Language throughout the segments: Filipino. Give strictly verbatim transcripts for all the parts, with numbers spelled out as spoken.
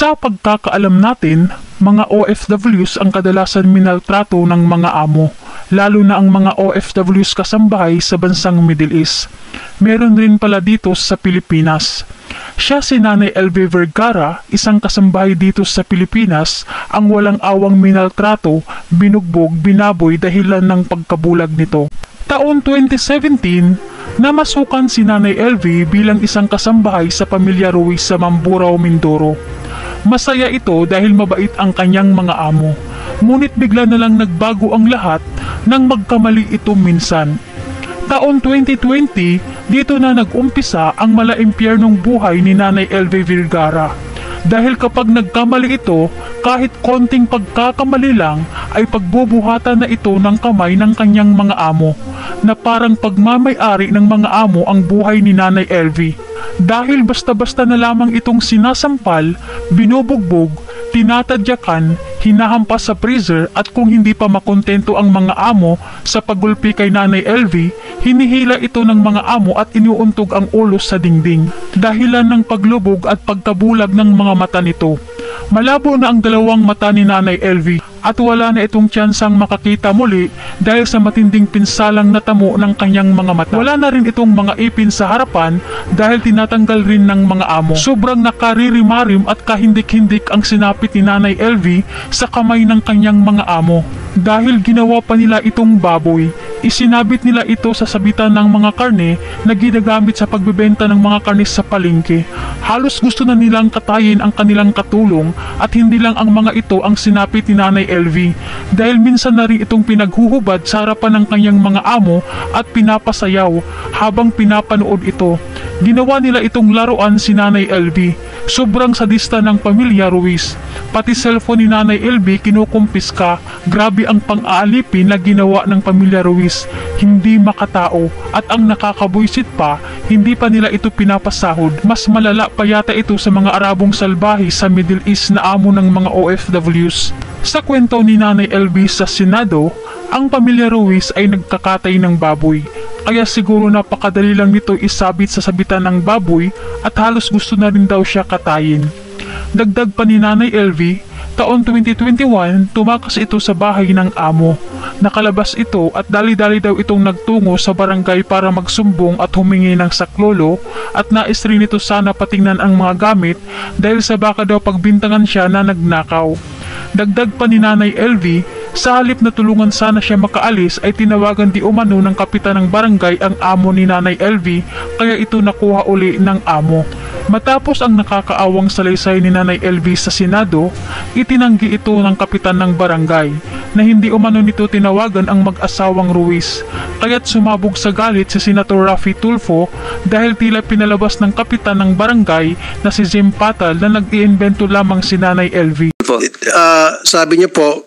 Sa pagkakaalam natin, mga O F Ws ang kadalasan minaltrato ng mga amo, lalo na ang mga O F Ws kasambahay sa bansang Middle East. Meron rin pala dito sa Pilipinas. Siya si Nanay L V Vergara, isang kasambahay dito sa Pilipinas, ang walang awang minaltrato, binugbog, binaboy dahilan ng pagkabulag nito. Taon twenty seventeen, namasukan si Nanay L V bilang isang kasambahay sa pamilya Ruiz sa Mamburao, Mindoro. Masaya ito dahil mabait ang kanyang mga amo. Ngunit bigla na lang nagbago ang lahat nang magkamali ito minsan. Taon twenty twenty, dito na nag-umpisa ang malaimpyernong buhay ni Nanay L V Vergara. Dahil kapag nagkamali ito, kahit konting pagkakamali lang ay pagbubuhatan na ito ng kamay ng kanyang mga amo, na parang pagmamay-ari ng mga amo ang buhay ni Nanay L V. Dahil basta-basta na lamang itong sinasampal, binubugbog, tinatadyakan, hinahampas sa freezer at kung hindi pa makontento ang mga amo sa pagulpi kay Nanay L V, hinihila ito ng mga amo at inuuntog ang ulo sa dingding. Dahilan ng paglubog at pagkabulag ng mga mata nito. Malabo na ang dalawang mata ni Nanay L V at wala na itong tsansang makakita muli dahil sa matinding pinsalang natamo ng kanyang mga mata. Wala na rin itong mga ipin sa harapan dahil tinatanggal rin ng mga amo. Sobrang nakaririmarim at kahindik-hindik ang sinapit ni Nanay L V sa kamay ng kanyang mga amo. Dahil ginawa pa nila itong baboy, isinabit nila ito sa sabitan ng mga karne na ginagamit sa pagbebenta ng mga karne sa palengke. Halos gusto na nilang katayin ang kanilang katulong at hindi lang ang mga ito ang sinapit ni Nanay L V dahil minsan na rin itong pinaghuhubad sa harapan ng kanyang mga amo at pinapasayaw habang pinapanood ito. Ginawa nila itong laruan si Nanay L V. Sobrang sadista ng pamilya Ruiz. Pati cellphone ni Nanay L V kinukumpiska. Grabe ang pang-aalipin na ginawa ng pamilya Ruiz. Hindi makatao at ang nakakabwisit pa, hindi pa nila ito pinapasahod. Mas malala pa yata ito sa mga Arabong salbahe sa Middle East na amo ng mga O F Ws. Sa kwento ni Nanay L V sa Senado, ang pamilya Ruiz ay nagkakatay ng baboy. Kaya siguro napakadali lang nito isabit sa sabitan ng baboy at halos gusto na rin daw siya katayin. Dagdag pa ni Nanay L V, taon twenty twenty-one, tumakas ito sa bahay ng amo. Nakalabas ito at dali-dali daw itong nagtungo sa barangay para magsumbong at humingi ng saklolo at nais rin ito sana patingnan ang mga gamit dahil sa baka daw pagbintangan siya na nagnakaw. Dagdag pa ni Nanay L V, sa halip na tulungan sana siya makaalis ay tinawagan di umano ng kapitan ng barangay ang amo ni Nanay L V kaya ito nakuha uli ng amo. Matapos ang nakakaawang salaysay ni Nanay L V sa Senado, itinanggi ito ng kapitan ng barangay na hindi umano nito tinawagan ang mag-asawang Ruiz. Kaya't sumabog sa galit si Senator Raffy Tulfo dahil tila pinalabas ng kapitan ng barangay na si Jim Patal na nag-iimbento lamang si Nanay L V. Uh, sabi niyo po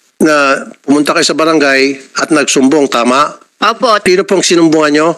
na pumunta kayo sa barangay at nagsumbong, tama? Opo. Sino pong sinumbungan nyo?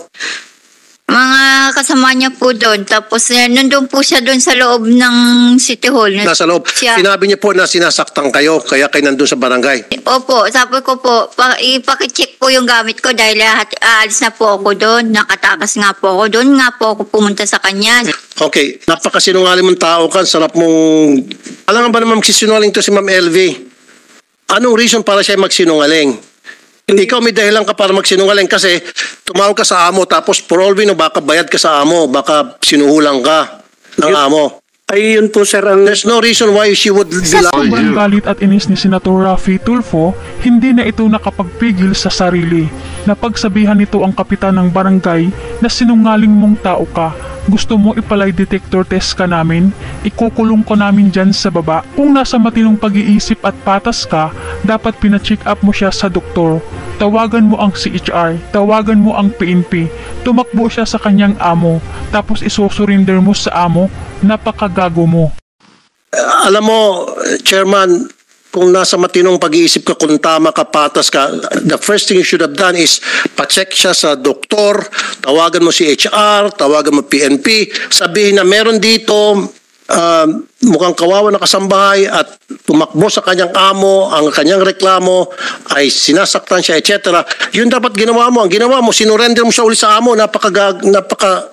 Mga kasama niya po doon. Tapos eh, nandun po siya doon sa loob ng City Hall. Nasa loob. Siya. Sinabi niyo po na sinasaktan kayo kaya kayo nandun sa barangay. Opo. Sabi ko po, pa, ipakicheck po yung gamit ko dahil lahat, aalis na po ako doon. Nakatakas nga po ako doon. Nga po ako pumunta sa kanya. Okay. Napakasinungaling mong tao ka. Sarap mong... Alam nga ba naman magsisinungaling to si Ma'am L V? Anong reason para siya magsinungaling? Ikaw may dahilan ka para magsinungaling kasi tumawag ka sa amo tapos for all we know, baka bayad ka sa amo, baka sinuhulang ka ng amo. Ay, yun po sir ang... There's no reason why she would be Sa sobrang galit at inis ni Senator Raffy Tulfo, hindi na ito nakapagpigil sa sarili. Napagsabihan nito ang kapitan ng barangay na sinungaling mong tao ka. Gusto mo ipalay detector test ka namin? Ikukulong ko namin dyan sa baba. Kung nasa matinong pag-iisip at patas ka, dapat pina-check up mo siya sa doktor. Tawagan mo ang C H R, tawagan mo ang P N P, tumakbo siya sa kanyang amo, tapos isusurinder mo sa amo, napakagago mo. Uh, alam mo, Chairman, kung nasa matinong pag-iisip ka, kung tama ka, patas ka, the first thing you should have done is pa-check siya sa doktor, tawagan mo si H R, tawagan mo P N P, sabihin na meron dito, uh, mukhang kawawa na kasambahay at tumakbo sa kanyang amo, ang kanyang reklamo ay sinasaktan siya, et cetera. Yun dapat ginawa mo. Ang ginawa mo, sinurrender mo siya ulit sa amo, napaka, napaka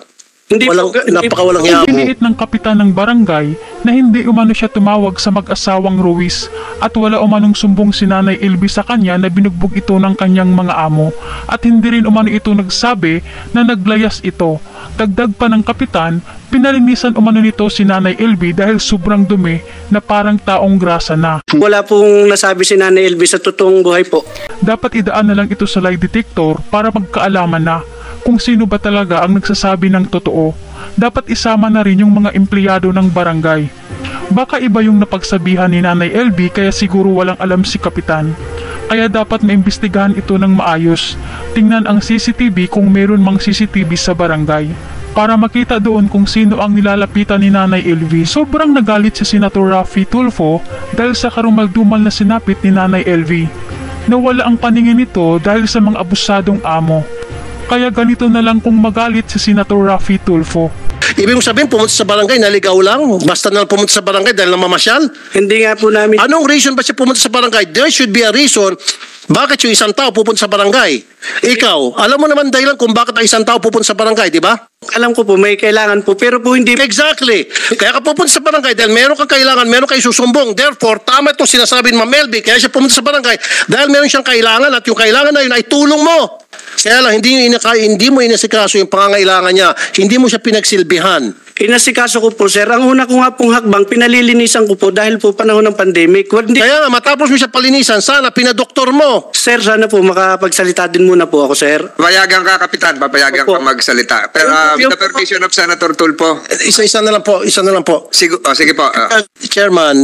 Hindi Walang, po, hindi napakawalang po. yabo. Ibiniit ng kapitan ng barangay na hindi umano siya tumawag sa mag-asawang Ruiz at wala umanong sumbong si Nanay Elvie sa kanya na binugbog ito ng kanyang mga amo at hindi rin umano ito nagsabi na naglayas ito. Dagdag pa ng kapitan, pinalinisan umano nito si Nanay Elvie dahil sobrang dumi na parang taong grasa na. Wala pong nasabi si Nanay Elvie sa totoong buhay po. Dapat idaan na lang ito sa lie detector para magkaalaman na kung sino ba talaga ang nagsasabi ng totoo. Dapat isama na rin yung mga empleyado ng barangay. Baka iba yung napagsabihan ni Nanay Elvie kaya siguro walang alam si kapitan. Kaya dapat maimbestigahan ito ng maayos. Tingnan ang C C T V kung meron mang C C T V sa barangay. Para makita doon kung sino ang nilalapitan ni Nanay Elvie. Sobrang nagalit si Senator Raffy Tulfo dahil sa karumaldumal na sinapit ni Nanay Elvie. Nawala ang paningin nito dahil sa mga abusadong amo. Kaya ganito na lang kung magalit si Senator Raffy Tulfo. Ibig mong sabihin, pumunta sa barangay, naligaw lang? Basta na lang pumunta sa barangay dahil namamasyal? Hindi nga po namin. Anong reason ba siya pumunta sa barangay? There should be a reason bakit yung isang tao pupunta sa barangay. Ikaw, alam mo naman dahilan kung bakit ang isang tao pupunta sa barangay, di ba? Alam ko po, may kailangan po. Pero po hindi. Exactly. Kaya ka pupunta sa barangay dahil meron kang kailangan, meron kang isusumbong. Therefore, tama itong sinasabi ni Ma'am Elvie, kaya siya pumunta sa barangay dahil meron siyang kailangan at yung kailangan na yun ay tulong mo. Kaya lang, hindi, inaka, hindi mo inasikaso yung pangangailangan niya. Hindi mo siya pinagsilbihan. Inasikaso ko po, sir. Ang una ko nga pong hakbang, pinalilinisan ko po dahil po panahon ng pandemic. Hindi, Kaya nga, matapos mo siya palinisan, sana pinadoktor mo. sir, sana po makapagsalita din muna po ako, sir. Papayagan ka, Kapitan. Papayagan Opo. ka magsalita. Pero uh, with the permission of Senator Tulfo. Isa-isa na lang po, isa na lang po. Sigo, oh, sige po. ah. Uh, Chairman,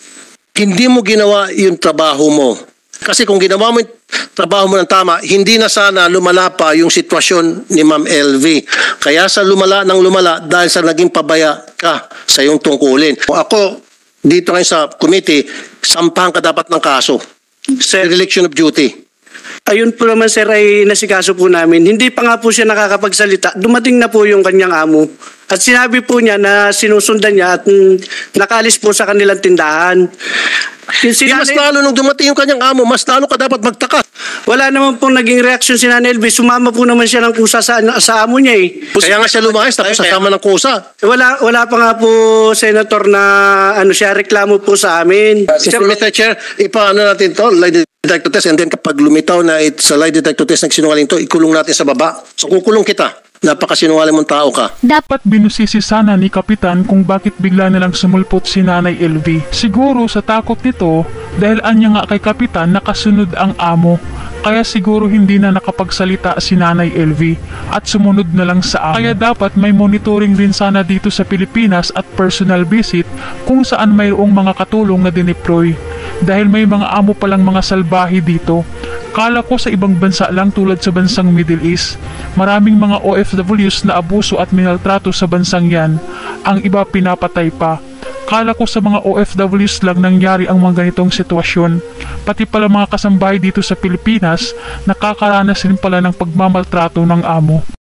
hindi mo ginawa yung trabaho mo. Kasi kung ginawa mo yung trabaho mo ng tama, hindi na sana lumala pa yung sitwasyon ni Ma'am Elvie. Kaya sa lumala ng lumala dahil sa naging pabaya ka sa iyong tungkulin. Ako, dito ngayon sa committee, sampahan ka dapat ng kaso. Sir, Dereliction of duty. ayun po naman, sir, ay nasikaso po namin. Hindi pa nga po siya nakakapagsalita. Dumating na po yung kanyang amo. At sinabi po niya na sinusundan niya at mm, nakalis po sa kanilang tindahan. Si, si Di mas Nanay- lalo nung dumating yung kanyang amo, mas lalo ka dapat magtaka. wala naman pong naging reaksyon si Nanay Elvie. Sumama po naman siya ng kusa sa, sa amo niya eh. Kaya nga siya lumayas, tapos sasama ng kusa. Wala wala pa nga po, Senator, na ano siya, reklamo po sa amin. Mister Chair, ipaano natin to, lie detector test, and then kapag lumitaw na it, sa lie detector test nagsinungaling to, ikulong natin sa baba. So kukulong kita, napakasinungaling mong tao ka. Dapat binusisi sana ni Kapitan kung bakit bigla nalang sumulpot si Nanay Elvie. Siguro sa takot nito dahil anya nga kay Kapitan nakasunod ang amo. Kaya siguro hindi na nakapagsalita si Nanay Elvie at sumunod na lang sa amo. Kaya dapat may monitoring rin sana dito sa Pilipinas at personal visit kung saan mayroong mga katulong na dineploy. Dahil may mga amo palang mga salbahe dito. Kala ko sa ibang bansa lang tulad sa bansang Middle East. Maraming mga O F Ws na abuso at minaltrato sa bansang yan. Ang iba pinapatay pa. Kala ko sa mga O F Ws lang nangyari ang mga ganitong sitwasyon. Pati pala mga kasambahay dito sa Pilipinas, nakakaranas rin pala ng pagmamaltrato ng amo.